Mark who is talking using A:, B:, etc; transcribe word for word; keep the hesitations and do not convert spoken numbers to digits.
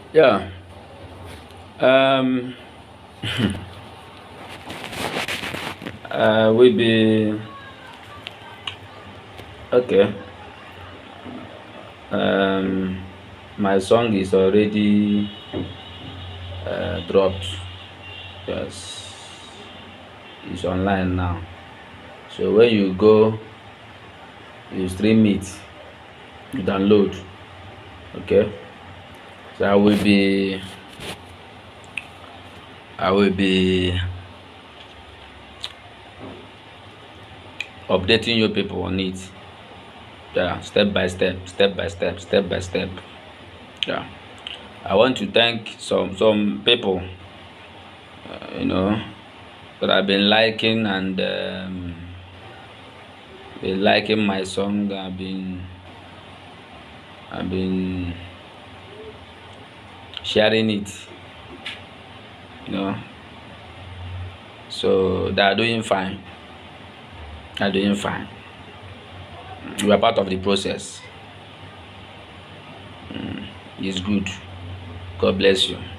A: Yeah. Um. Uh. We be okay. Um. My song is already uh, dropped. Yes. It's online now. So when you go, you stream it, you download. Okay. So I will be. I will be updating you people on it. Yeah. Step by step. Step by step. Step by step. Yeah. I want to thank some some people, you know, that I've been liking and um, been liking my song. I've been I've been sharing it, you know. So they are doing fine. They're doing fine. We are part of the process. It's good. God bless you.